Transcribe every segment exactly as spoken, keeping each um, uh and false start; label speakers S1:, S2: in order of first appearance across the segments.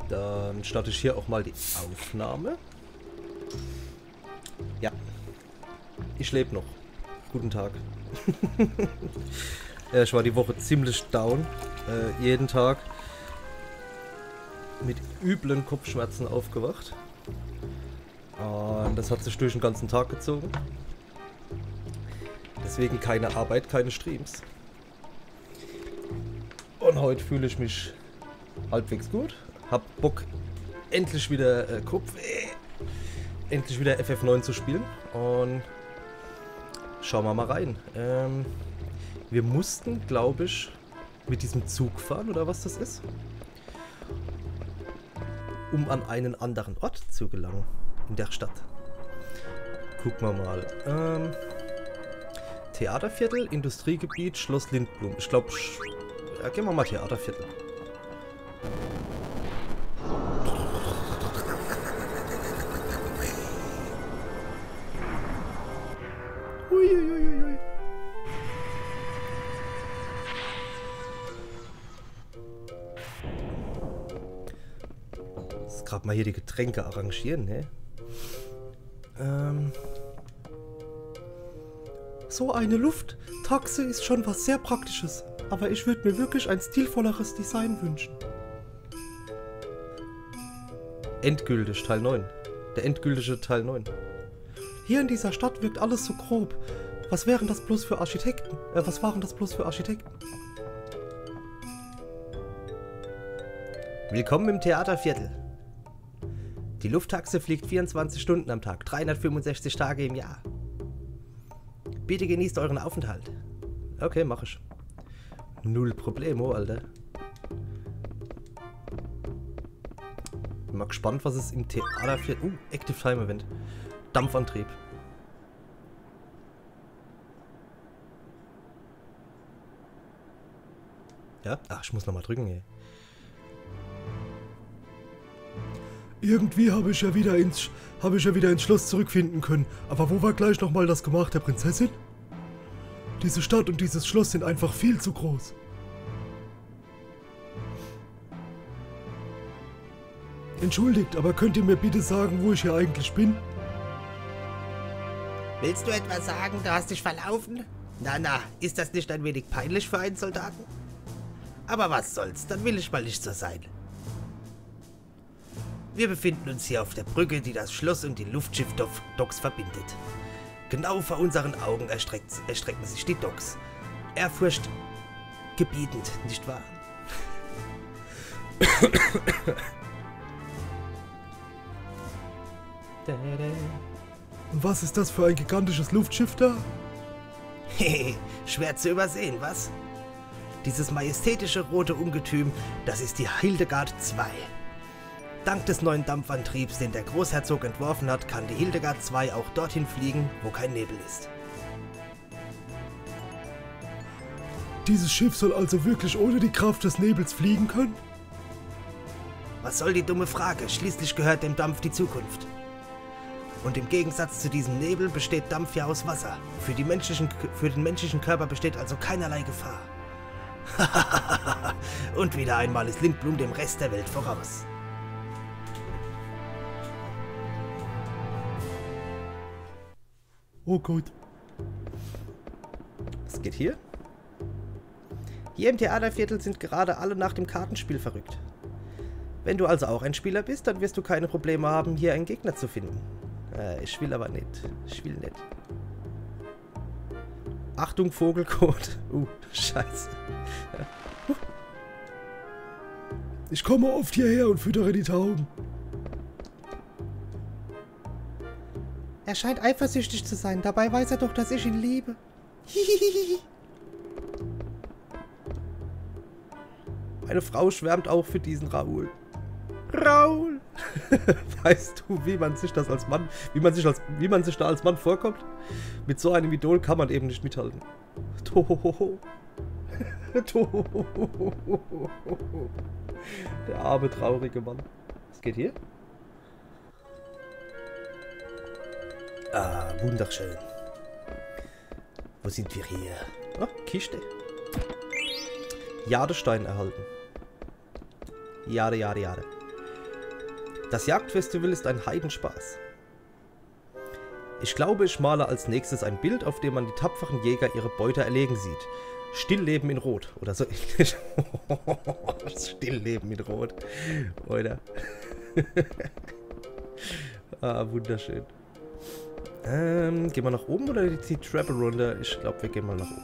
S1: Dann starte ich hier auch mal die Aufnahme. Ja. Ich lebe noch. Guten Tag. Ich war die Woche ziemlich down. Äh, jeden Tag mit üblen Kopfschmerzen aufgewacht. Und das hat sich durch den ganzen Tag gezogen. Deswegen keine Arbeit, keine Streams. Und heute fühle ich mich halbwegs gut. Hab Bock, endlich wieder äh, Kopf, äh, endlich wieder F F neun zu spielen. Und schauen wir mal rein. Ähm, wir mussten, glaube ich, mit diesem Zug fahren, oder was das ist, um an einen anderen Ort zu gelangen in der Stadt. Gucken wir mal. Ähm, Theaterviertel, Industriegebiet, Schloss Lindblum. Ich glaube, ja, gehen wir mal Theaterviertel. Uiuiuiui. Jetzt gerade mal hier die Getränke arrangieren, ne? Ähm. So eine Lufttaxe ist schon was sehr Praktisches, aber ich würde mir wirklich ein stilvolleres Design wünschen. Endgültig, Teil neun. Der endgültige Teil neun. Hier in dieser Stadt wirkt alles so grob. Was wären das bloß für Architekten? Äh, was waren das bloß für Architekten? Willkommen im Theaterviertel. Die Lufttaxe fliegt vierundzwanzig Stunden am Tag, dreihundertfünfundsechzig Tage im Jahr. Bitte genießt euren Aufenthalt. Okay, mach ich. Null Problemo, Alter. Bin mal gespannt, was es im Theaterviertel... Uh, Active Time Event. Dampfantrieb. Ja? Ach, ich muss nochmal drücken, ey.
S2: Irgendwie habe ich ja wieder ins habe ich ja wieder ins Schloss zurückfinden können. Aber wo war gleich nochmal das Gemach der Prinzessin? Diese Stadt und dieses Schloss sind einfach viel zu groß. Entschuldigt, aber könnt ihr mir bitte sagen, wo ich hier eigentlich bin?
S3: Willst du etwa sagen, du hast dich verlaufen? Na na, ist das nicht ein wenig peinlich für einen Soldaten? Aber was soll's, dann will ich mal nicht so sein. Wir befinden uns hier auf der Brücke, die das Schloss und die Luftschiff-Docks verbindet. Genau vor unseren Augen erstreckt, erstrecken sich die Docks. Ehrfurchtgebietend, nicht wahr?
S2: Und was ist das für ein gigantisches Luftschiff da?
S3: Hehe, schwer zu übersehen, was? Dieses majestätische rote Ungetüm, das ist die Hildegard zwei. Dank des neuen Dampfantriebs, den der Großherzog entworfen hat, kann die Hildegard zwei auch dorthin fliegen, wo kein Nebel ist.
S2: Dieses Schiff soll also wirklich ohne die Kraft des Nebels fliegen können?
S3: Was soll die dumme Frage? Schließlich gehört dem Dampf die Zukunft. Und im Gegensatz zu diesem Nebel besteht Dampf ja aus Wasser. Für, die menschlichen, für den menschlichen Körper besteht also keinerlei Gefahr. Und wieder einmal ist Lindblum dem Rest der Welt voraus.
S2: Oh Gott.
S1: Was geht hier? Hier im Theaterviertel sind gerade alle nach dem Kartenspiel verrückt. Wenn du also auch ein Spieler bist, dann wirst du keine Probleme haben, hier einen Gegner zu finden. Äh, ich will aber nicht. Ich will nicht. Achtung, Vogelkot. Uh, scheiße. Ja. Uh.
S2: Ich komme oft hierher und füttere die Tauben.
S1: Er scheint eifersüchtig zu sein. Dabei weiß er doch, dass ich ihn liebe. Meine Frau schwärmt auch für diesen Raoul. Raoul! Weißt du, wie man sich das als Mann, wie man sich als, wie man sich da als Mann vorkommt? Mit so einem Idol kann man eben nicht mithalten. Tohohoho. Tohohoho. Der arme, traurige Mann. Was geht hier? Ah, wunderschön. Wo sind wir hier? Oh, Kiste. Jadestein erhalten. Jade, jade, jade. Das Jagdfestival ist ein Heidenspaß. Ich glaube, ich male als nächstes ein Bild, auf dem man die tapferen Jäger ihre Beute erlegen sieht. Stillleben in Rot oder so ähnlich. Stillleben in Rot. Oder? Ah, wunderschön. Ähm, gehen wir nach oben oder die Treppe runter? Ich glaube, wir gehen mal nach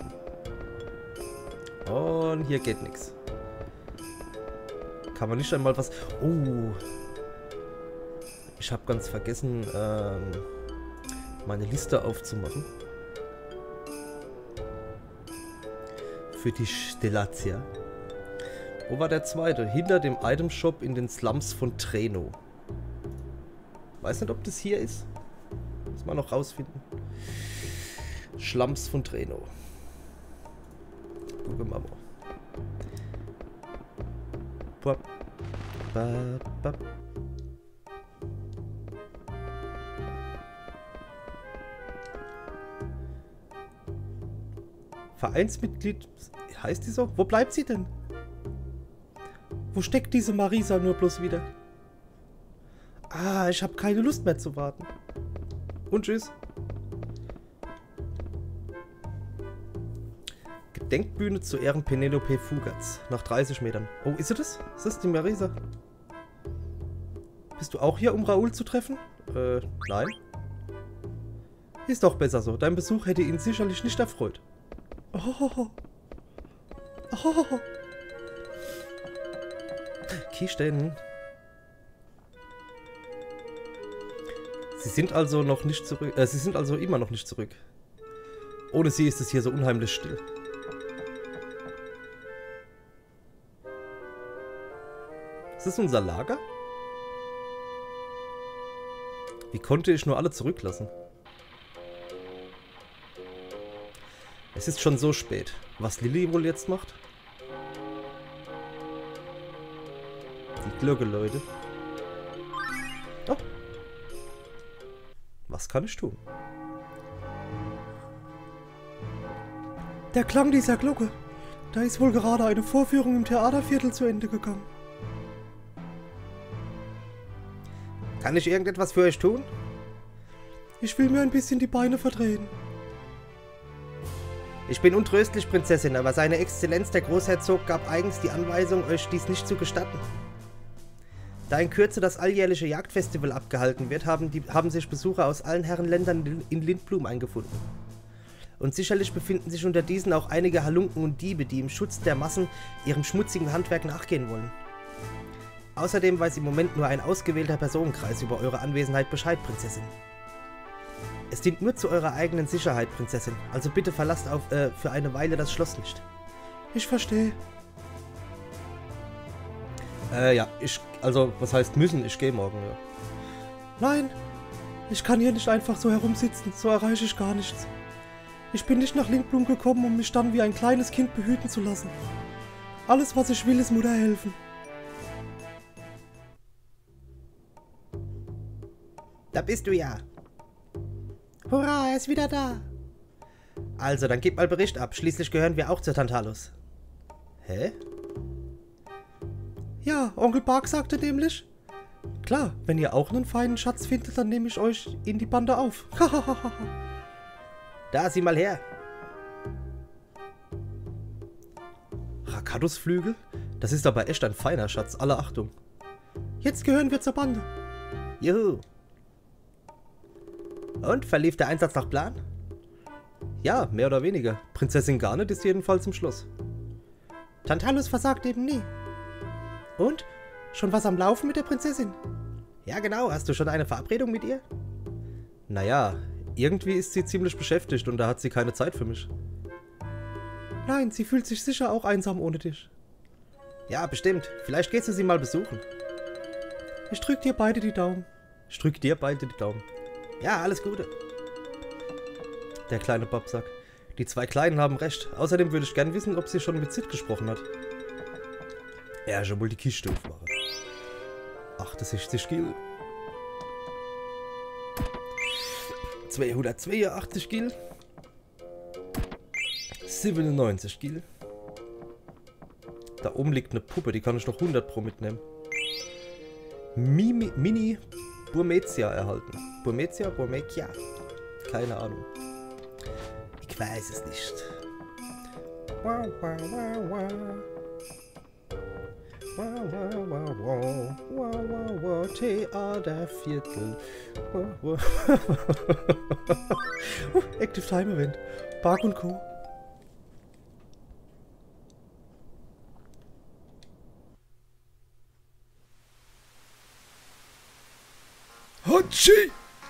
S1: oben. Und hier geht nichts. Kann man nicht einmal was... Oh. Ich habe ganz vergessen, ähm, meine Liste aufzumachen. Für die Stellazia. Wo war der zweite? Hinter dem Item Shop in den Slums von Treno. Weiß nicht, ob das hier ist. Muss man noch rausfinden. Slums von Treno. Gucken wir mal. Bap, bap, bap. Vereinsmitglied, heißt die so? Wo bleibt sie denn? Wo steckt diese Marisa nur bloß wieder? Ah, ich habe keine Lust mehr zu warten. Und tschüss. Gedenkbühne zu Ehren Penelope Fugaz. Nach dreißig Metern. Oh, ist sie das? Ist das die Marisa? Bist du auch hier, um Raoul zu treffen? Äh, nein. Ist doch besser so. Dein Besuch hätte ihn sicherlich nicht erfreut. Oh. Oh. Kirsten. Sie sind also noch nicht zurück. Äh, sie sind also immer noch nicht zurück. Ohne sie ist es hier so unheimlich still. Ist das unser Lager? Wie konnte ich nur alle zurücklassen? Es ist schon so spät. Was Lilly wohl jetzt macht? Die Glocke, Leute. Oh. Was kann ich tun?
S2: Der Klang dieser Glocke. Da ist wohl gerade eine Vorführung im Theaterviertel zu Ende gegangen.
S3: Kann ich irgendetwas für euch tun?
S2: Ich will mir ein bisschen die Beine verdrehen.
S3: Ich bin untröstlich, Prinzessin, aber seine Exzellenz der Großherzog gab eigens die Anweisung, euch dies nicht zu gestatten. Da in Kürze das alljährliche Jagdfestival abgehalten wird, haben, die, haben sich Besucher aus allen Herrenländern in Lindblum eingefunden. Und sicherlich befinden sich unter diesen auch einige Halunken und Diebe, die im Schutz der Massen ihrem schmutzigen Handwerk nachgehen wollen. Außerdem weiß im Moment nur ein ausgewählter Personenkreis über eure Anwesenheit Bescheid, Prinzessin. Es dient nur zu eurer eigenen Sicherheit, Prinzessin. Also bitte verlasst auf, äh, für eine Weile das Schloss nicht.
S2: Ich verstehe.
S1: Äh, ja, ich, also, was heißt müssen? Ich gehe morgen, ja.
S2: Nein, ich kann hier nicht einfach so herumsitzen. So erreiche ich gar nichts. Ich bin nicht nach Lindblum gekommen, um mich dann wie ein kleines Kind behüten zu lassen. Alles, was ich will, ist Mutter helfen.
S3: Da bist du ja. Hurra, er ist wieder da. Also, dann gib mal Bericht ab. Schließlich gehören wir auch zur Tantalus. Hä?
S2: Ja, Onkel Bark sagte nämlich... Klar, wenn ihr auch einen feinen Schatz findet, dann nehme ich euch in die Bande auf.
S3: Da, sieh mal her.
S1: Rakadusflügel? Das ist aber echt ein feiner Schatz. Alle Achtung.
S2: Jetzt gehören wir zur Bande.
S3: Juhu. Und, verlief der Einsatz nach Plan?
S1: Ja, mehr oder weniger. Prinzessin Garnet ist jedenfalls im Schloss.
S2: Tantalus versagt eben nie. Und? Schon was am Laufen mit der Prinzessin?
S3: Ja, genau. Hast du schon eine Verabredung mit ihr?
S1: Naja, irgendwie ist sie ziemlich beschäftigt und da hat sie keine Zeit für mich.
S2: Nein, sie fühlt sich sicher auch einsam ohne dich.
S3: Ja, bestimmt. Vielleicht gehst du sie mal besuchen.
S2: Ich drück dir beide die Daumen.
S1: Ich drück dir beide die Daumen.
S3: Ja, alles Gute.
S1: Der kleine Babsack. Die zwei Kleinen haben recht. Außerdem würde ich gern wissen, ob sie schon mit Sid gesprochen hat. Ja, schon wohl die Kiste aufmachen. achtundsechzig Gil. zweihundertzweiundachtzig Gil. siebenundneunzig Gil. Da oben liegt eine Puppe, die kann ich noch hundert pro mitnehmen. Mimi, Mini Burmetia erhalten. Burmetia, Burmetia? Keine Ahnung.
S3: Ich weiß es nicht.
S1: Wow, wow, wow, wow. Wow, wow, wow, wow. Wow, wow, wow. Theaterviertel. Wow, wow.
S2: Active Time Event. Bark und Co. Hatschi!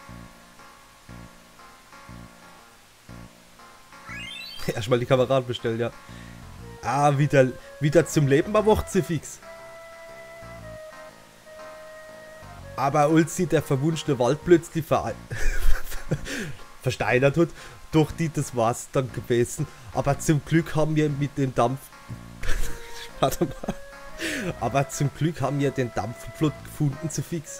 S1: Erstmal die Kameraden bestellen, ja. Ah, wieder, wieder zum Leben erwacht sie fix. Aber als sie der verwunschene Wald plötzlich ver versteinert hat, durch die das war's dann gewesen. Aber zum Glück haben wir mit dem Dampf... Warte mal. Aber zum Glück haben wir den Dampfplot gefunden zu fix.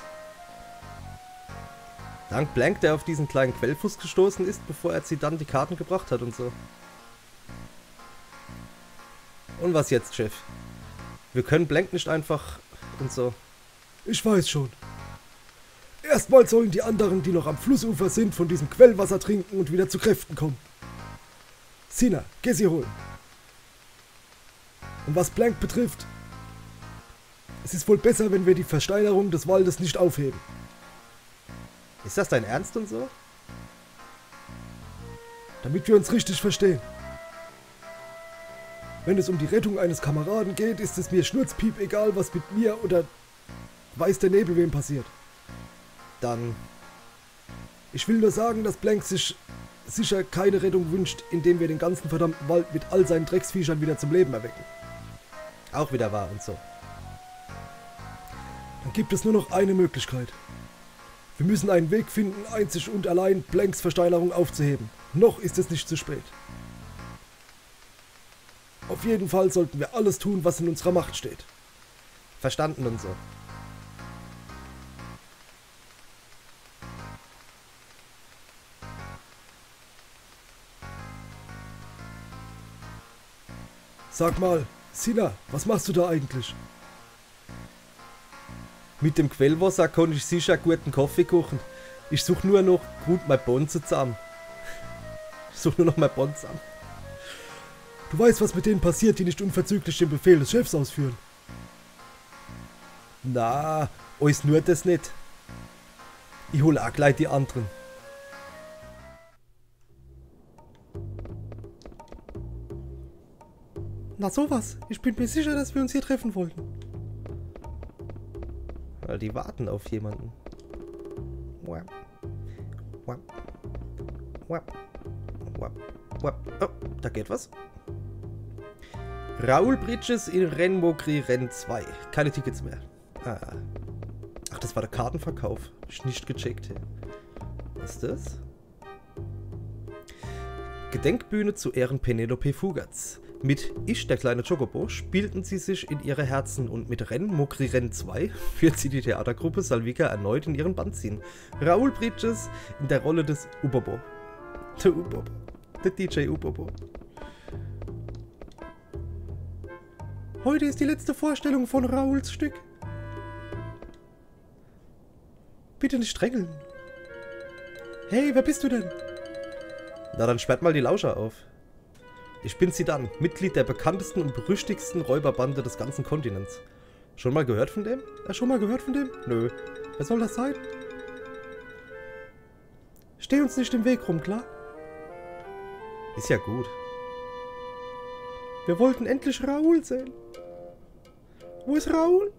S1: Dank Blank, der auf diesen kleinen Quellfuß gestoßen ist, bevor er sie dann die Karten gebracht hat und so. Und was jetzt, Chef? Wir können Blank nicht einfach und so.
S2: Ich weiß schon. Erstmal sollen die anderen, die noch am Flussufer sind, von diesem Quellwasser trinken und wieder zu Kräften kommen. Sina, geh sie holen. Und was Blank betrifft, es ist wohl besser, wenn wir die Versteinerung des Waldes nicht aufheben.
S1: Ist das dein Ernst und so?
S2: Damit wir uns richtig verstehen. Wenn es um die Rettung eines Kameraden geht, ist es mir schnurzpiep egal, was mit mir oder weiß der Nebel wem passiert.
S1: Dann...
S2: Ich will nur sagen, dass Blank sich sicher keine Rettung wünscht, indem wir den ganzen verdammten Wald mit all seinen Drecksviechern wieder zum Leben erwecken.
S1: Auch wieder wahr und so.
S2: Dann gibt es nur noch eine Möglichkeit. Wir müssen einen Weg finden, einzig und allein Blanks Versteinerung aufzuheben. Noch ist es nicht zu spät. Auf jeden Fall sollten wir alles tun, was in unserer Macht steht.
S1: Verstanden und so.
S2: Sag mal, Sina, was machst du da eigentlich?
S1: Mit dem Quellwasser kann ich sicher guten Kaffee kochen. Ich suche nur noch gut mein Bon zusammen. Ich suche nur noch mein Bon zusammen.
S2: Du weißt, was mit denen passiert, die nicht unverzüglich den Befehl des Chefs ausführen.
S1: Na, euch nur das nicht. Ich hole auch gleich die anderen.
S2: Na sowas, ich bin mir sicher, dass wir uns hier treffen wollten.
S1: Weil die warten auf jemanden. Wap. Wap. Wap. Wap. Wap. Oh, da geht was. Raoul Bridges in Renmokri Renn zwei. Keine Tickets mehr. Ah. Ach, das war der Kartenverkauf. Ich nicht gecheckt. Was ist das? Gedenkbühne zu Ehren Penelope Fugaz. Mit Ich, der kleine Chocobo, spielten sie sich in ihre Herzen und mit Renmokri Renn zwei wird sie die Theatergruppe Salvika erneut in ihren Bann ziehen. Raoul Bridges in der Rolle des Ubobo. Der Ubobo. Der D J Ubobo.
S2: Heute ist die letzte Vorstellung von Raouls Stück. Bitte nicht drängeln. Hey, wer bist du denn?
S1: Na, dann sperrt mal die Lauscher auf. Ich bin Zidane, Mitglied der bekanntesten und berüchtigsten Räuberbande des ganzen Kontinents. Schon mal gehört von dem?
S2: Ja, schon mal gehört von dem?
S1: Nö.
S2: Wer soll das sein? Steh uns nicht im Weg rum, klar?
S1: Ist ja gut.
S2: Wir wollten endlich Raoul sehen. Wo ist Raoul?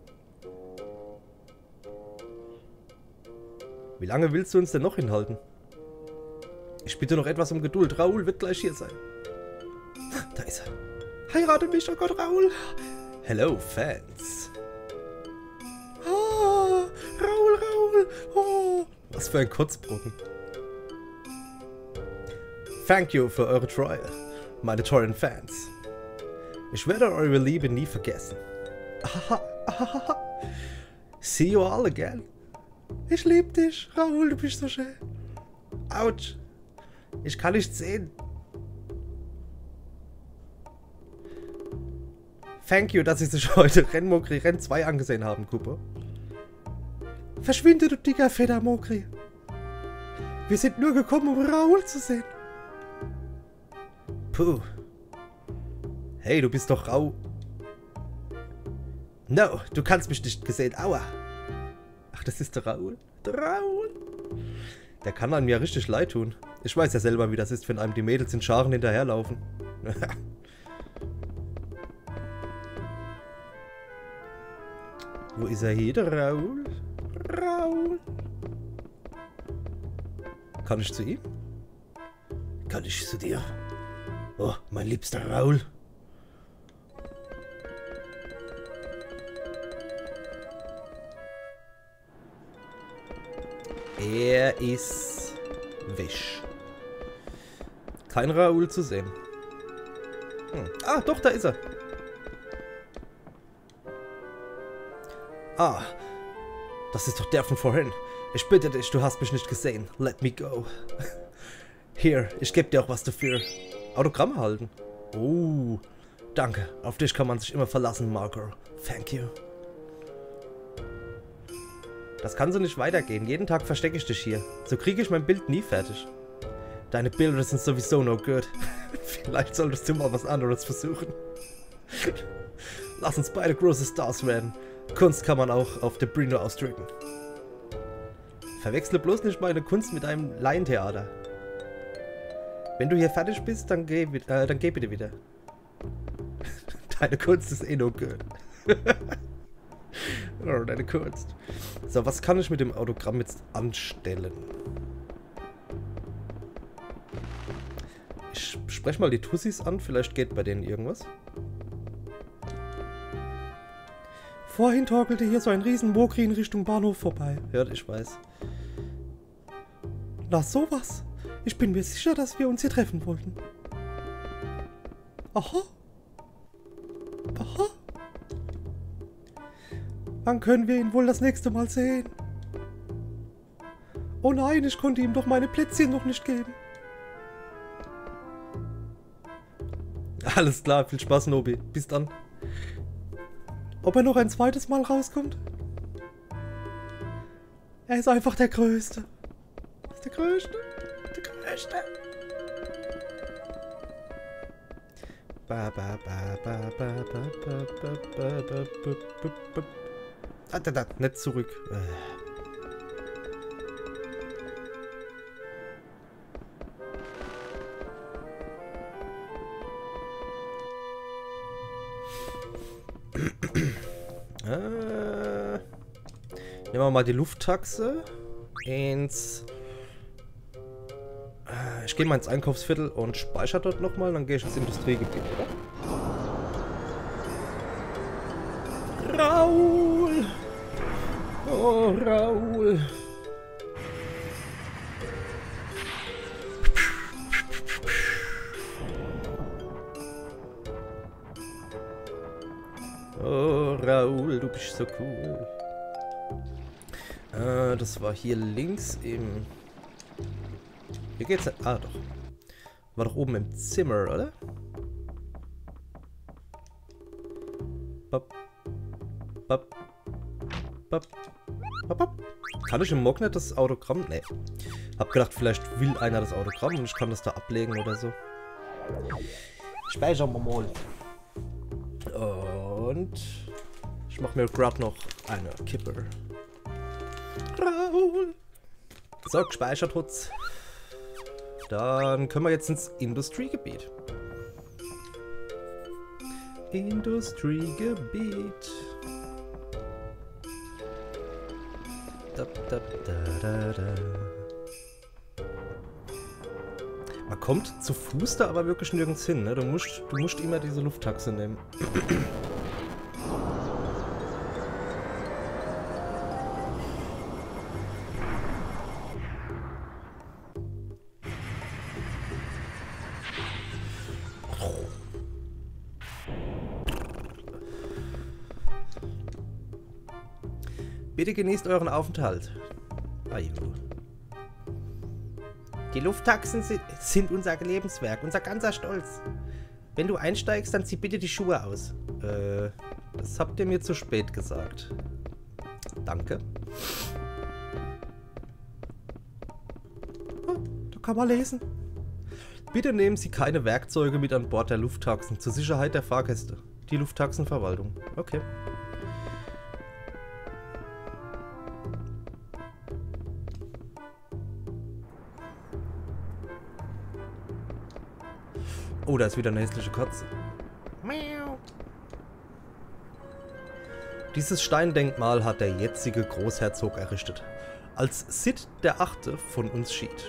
S1: Wie lange willst du uns denn noch hinhalten? Ich bitte noch etwas um Geduld. Raoul wird gleich hier sein. Da ist er.
S2: Heirate mich, oh Gott, Raoul.
S1: Hello, Fans.
S2: Ah, Raoul, Raoul. Oh.
S1: Was für ein Kotzbrocken. Thank you für eure Treue, meine teuren Fans. Ich werde eure Liebe nie vergessen. Ahaha, ahaha. See you all again.
S2: Ich lieb dich, Raoul, du bist so schön.
S1: Autsch. Ich kann nicht sehen. Thank you, dass Sie sich heute Renmokri Renn zwei angesehen haben, Cooper.
S2: Verschwinde, du dicker, fetter Mokri. Wir sind nur gekommen, um Raoul zu sehen.
S1: Puh. Hey, du bist doch Rau... No, du kannst mich nicht gesehen. Aua. Ach, das ist der Raoul. Der Raoul. Der kann einem ja richtig leid tun. Ich weiß ja selber, wie das ist, wenn einem die Mädels in Scharen hinterherlaufen. Wo ist er hier, der Raoul? Raoul. Kann ich zu ihm?
S3: Kann ich zu dir? Oh, mein liebster Raoul.
S1: Er ist wisch. Kein Raoul zu sehen. Hm. Ah, doch, da ist er. Ah, das ist doch der von vorhin. Ich bitte dich, du hast mich nicht gesehen. Let me go. Hier, ich gebe dir auch was dafür. Autogramm halten. Oh, danke. Auf dich kann man sich immer verlassen, Margot. Thank you. Das kann so nicht weitergehen. Jeden Tag verstecke ich dich hier. So kriege ich mein Bild nie fertig. Deine Bilder sind sowieso no good. Vielleicht solltest du mal was anderes versuchen. Lass uns beide große Stars werden. Kunst kann man auch auf der Bühne ausdrücken. Verwechsle bloß nicht meine Kunst mit einem Laientheater. Wenn du hier fertig bist, dann geh, äh, dann geh bitte wieder. Deine Kunst ist eh no good. Oh, deine Kunst. So, was kann ich mit dem Autogramm jetzt anstellen? Ich spreche mal die Tussis an, vielleicht geht bei denen irgendwas.
S2: Vorhin torkelte hier so ein riesen Mokri in Richtung Bahnhof vorbei.
S1: Ja, ich weiß.
S2: Na sowas. Ich bin mir sicher, dass wir uns hier treffen wollten. Aha. Aha. Wann können wir ihn wohl das nächste Mal sehen? Oh nein, ich konnte ihm doch meine Plätzchen noch nicht geben.
S1: Alles klar, viel Spaß, Nobi. Bis dann.
S2: Ob er noch ein zweites Mal rauskommt? Er ist einfach der Größte. Er ist der Größte. Der Größte.
S1: Ba, ba, ba, ba, ba, ba, ba, ba, ba, ba, ba, ba. Ah, da, da, nicht zurück. Äh, nehmen wir mal die Lufttaxe ins... Äh, ich gehe mal ins Einkaufsviertel und speichere dort nochmal, dann gehe ich ins Industriegebiet, oder? Raoul! Oh, Raoul! Oh, Raoul, du bist so cool. Äh, das war hier links im... Hier geht's nicht... Ah, doch. War doch oben im Zimmer, oder? Bop. Bop. Bop. Bop, bop. Kann ich im Mock nicht das Autogramm? Nee. Hab gedacht, vielleicht will einer das Autogramm und ich kann das da ablegen oder so. Speichern wir mal. Und ich mache mir gerade noch eine Kippe. Raoul. So, gespeichert hat's. Dann können wir jetzt ins Industriegebiet. Industriegebiet. Da, da, da, da, da. Man kommt zu Fuß da aber wirklich nirgends hin, ne? Du musst, du musst immer diese Lufttaxe nehmen. Bitte genießt euren Aufenthalt. Ajo. Die Lufttaxen sind unser Lebenswerk, unser ganzer Stolz. Wenn du einsteigst, dann zieh bitte die Schuhe aus. Äh, das habt ihr mir zu spät gesagt. Danke.
S2: kann man lesen.
S1: Bitte nehmen Sie keine Werkzeuge mit an Bord der Lufttaxen zur Sicherheit der Fahrgäste. Die Lufttaxenverwaltung. Okay. Oh, da ist wieder eine hässliche Katze.
S3: Miau.
S1: Dieses Steindenkmal hat der jetzige Großherzog errichtet, als Sid der Achte von uns schied.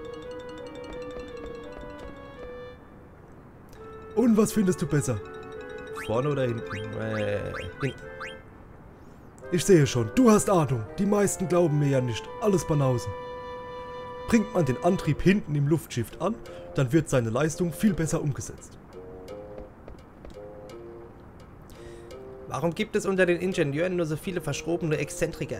S2: Und was findest du besser?
S1: Vorne oder hinten? Äh, hinten.
S2: Ich sehe schon, du hast Ahnung. Die meisten glauben mir ja nicht. Alles Banausen. Bringt man den Antrieb hinten im Luftschiff an, dann wird seine Leistung viel besser umgesetzt.
S1: Warum gibt es unter den Ingenieuren nur so viele verschrobene Exzentriker?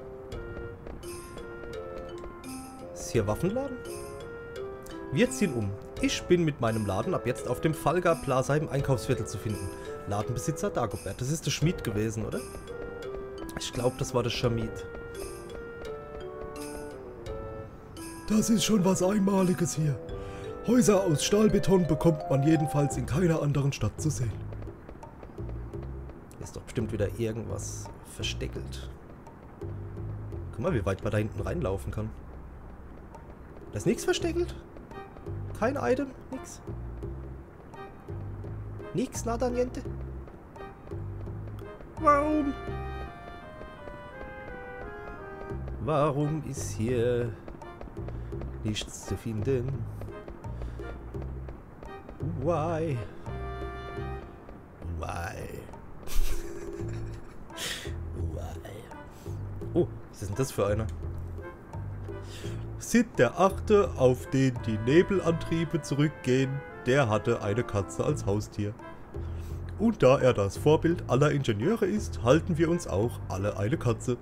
S1: Ist hier Waffenladen? Wir ziehen um. Ich bin mit meinem Laden ab jetzt auf dem Falga Plaza im Einkaufsviertel zu finden. Ladenbesitzer Dagobert. Das ist der Schmied gewesen, oder? Ich glaube, das war der Schmied.
S2: Das ist schon was Einmaliges hier. Häuser aus Stahlbeton bekommt man jedenfalls in keiner anderen Stadt zu sehen.
S1: Ist doch bestimmt wieder irgendwas versteckelt. Guck mal, wie weit man da hinten reinlaufen kann. Da ist nichts versteckelt? Kein Item? Nix? Nix, nada, niente? Warum? Warum ist hier nichts zu finden? Why? Why? Why? Oh, was ist denn das für einer? Sid der Achte, auf den die Nebelantriebe zurückgehen, der hatte eine Katze als Haustier. Und da er das Vorbild aller Ingenieure ist, halten wir uns auch alle eine Katze.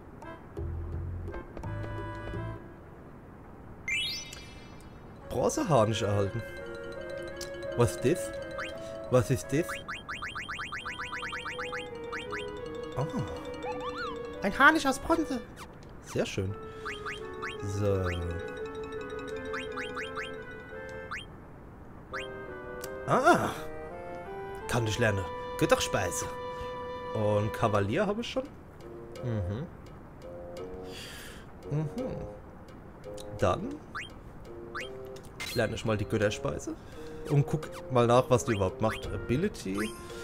S1: Bronzeharnisch erhalten. Was ist das? Was ist das? Oh.
S3: Ein Harnisch aus Bronze.
S1: Sehr schön. So. Ah. Kann ich lernen. Götterspeise. Und Kavalier habe ich schon. Mhm. Mhm. Dann lerne ich mal die Götterspeise. Und guck mal nach, was die überhaupt macht. Ability.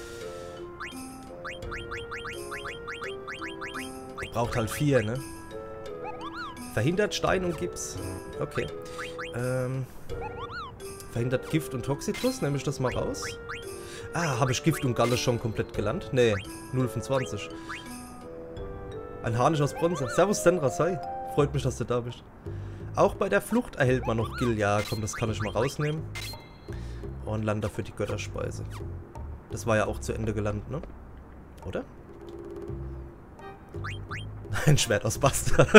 S1: Braucht halt vier, ne? Verhindert Stein und Gips. Okay. Ähm, verhindert Gift und Toxitus. Nehme ich das mal raus. Ah, habe ich Gift und Galle schon komplett gelernt? Nee, null von zwanzig. Ein Harnisch aus Bronze. Servus, Sandra, sei. Freut mich, dass du da bist. Auch bei der Flucht erhält man noch Gil. Ja, komm, das kann ich mal rausnehmen. Und lande dafür die Götterspeise. Das war ja auch zu Ende gelandet, ne? Oder? Ein Schwert aus Bastard.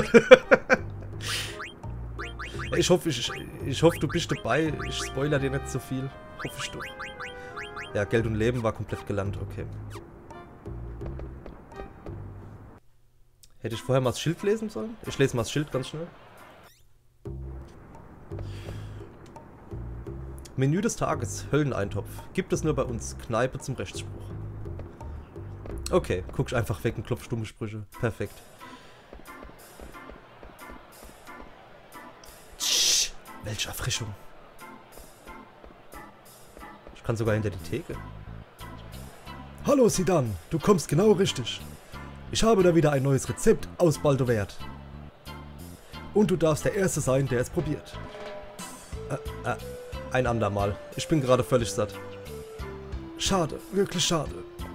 S1: Ich hoffe, ich, ich hoffe, du bist dabei. Ich spoiler dir nicht so viel. Hoffe ich doch. Ja, Geld und Leben war komplett gelandet, okay. Hätte ich vorher mal das Schild lesen sollen? Ich lese mal das Schild ganz schnell. Menü des Tages, Hölleneintopf. Gibt es nur bei uns. Kneipe zum Rechtsspruch. Okay, guckst einfach weg und klopfst dumme Sprüche. Perfekt. Tsch, welche Erfrischung. Ich kann sogar hinter die Theke.
S2: Hallo Sidan, du kommst genau richtig. Ich habe da wieder ein neues Rezept aus Baldowert. Und du darfst der Erste sein, der es probiert.
S1: Äh, äh, ein andermal. Ich bin gerade völlig satt.
S2: Schade, wirklich schade.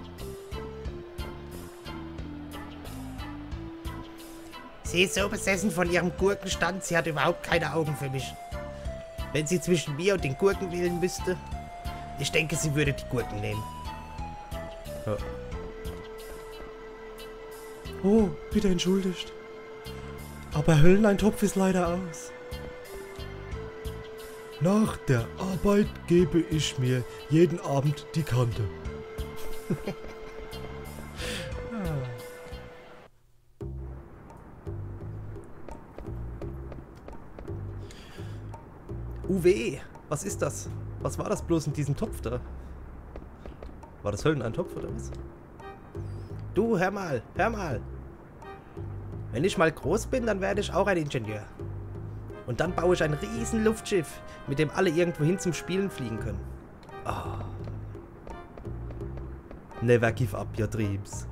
S3: Sie ist so besessen von ihrem Gurkenstand, sie hat überhaupt keine Augen für mich. Wenn sie zwischen mir und den Gurken wählen müsste, ich denke, sie würde die Gurken nehmen.
S1: Ja.
S2: Oh, bitte entschuldigt. Aber Hölleneintopf ist leider aus. Nach der Arbeit gebe ich mir jeden Abend die Kante.
S1: U W, was ist das? Was war das bloß in diesem Topf da? War das Hölleneintopf oder was?
S3: Du, hör mal, hör mal. Wenn ich mal groß bin, dann werde ich auch ein Ingenieur. Und dann baue ich ein riesen Luftschiff, mit dem alle irgendwohin zum Spielen fliegen können.
S1: Oh. Never give up your dreams.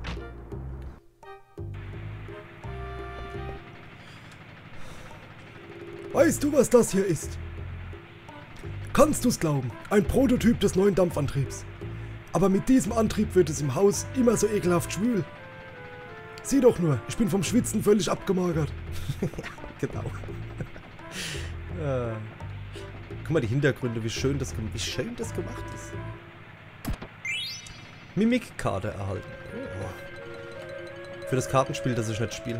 S2: Weißt du, was das hier ist? Kannst du's glauben? Ein Prototyp des neuen Dampfantriebs. Aber mit diesem Antrieb wird es im Haus immer so ekelhaft schwül. Sieh doch nur, ich bin vom Schwitzen völlig abgemagert.
S1: Ja, genau. Ja. Guck mal die Hintergründe, wie schön das, wie schön das gemacht ist. Mimikkarte erhalten. Oh. Für das Kartenspiel, das ich nicht spiele.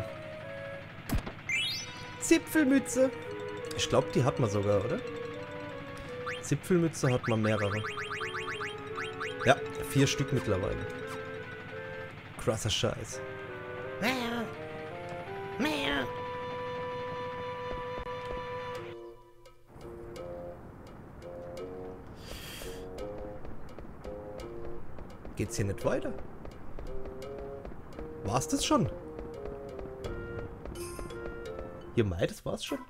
S1: Zipfelmütze. Ich glaube, die hat man sogar, oder? Zipfelmütze hat man mehrere. Ja, vier Stück mittlerweile. Krasser Scheiß.
S3: Mehr. Mehr.
S1: Geht's hier nicht weiter? War's das schon? Ihr meint, das war's schon?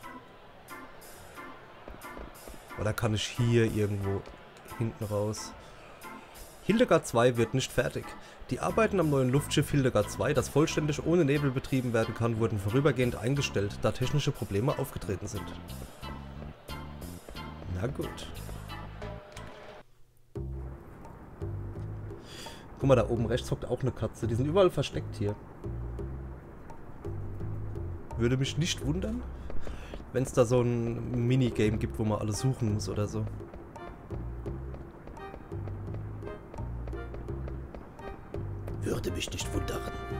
S1: Oder kann ich hier irgendwo hinten raus? Hildegard zwei wird nicht fertig. Die Arbeiten am neuen Luftschiff Hildegard zwei, das vollständig ohne Nebel betrieben werden kann, wurden vorübergehend eingestellt, da technische Probleme aufgetreten sind. Na gut. Guck mal, da oben rechts hockt auch eine Katze. Die sind überall versteckt hier. Würde mich nicht wundern, wenn es da so ein Minigame gibt, wo man alles suchen muss oder so.
S3: Würde mich nicht wundern.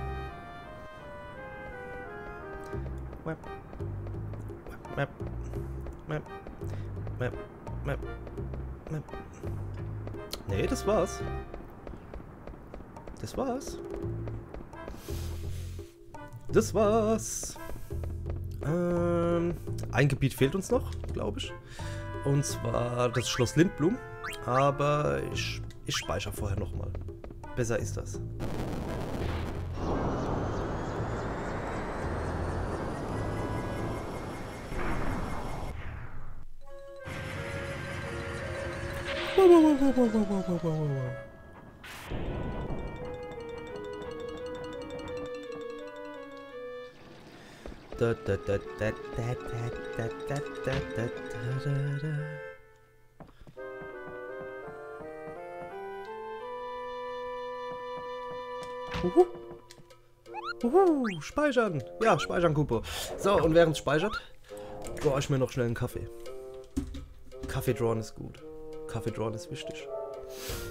S1: Map. Map. Map. Map. Map. Map. Nee, das war's. Das war's. Das war's. Ähm, ein Gebiet fehlt uns noch, glaube ich. Und zwar das Schloss Lindblum. Aber ich, ich speichere vorher nochmal. Besser ist das. Wow, wow, wow, wow, wow, wow, wow, wow, wow. Da, da, da, da, da, da, da, da, da, da, da. Uhu. Uhu, speichern. Ja, speichern, Kupo. So, und während es speichert, draw ich mir noch schnell einen Kaffee. Kaffee drawn ist gut. Kaffee drawn ist wichtig.